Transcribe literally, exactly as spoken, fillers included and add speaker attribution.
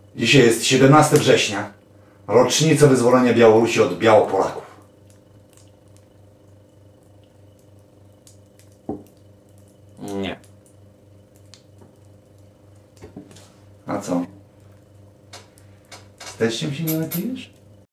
Speaker 1: Dzisiaj jest siedemnastego września, rocznica wyzwolenia Białorusi od Białopolaków.
Speaker 2: Nie.
Speaker 1: A co? Z teściem się nie napijesz?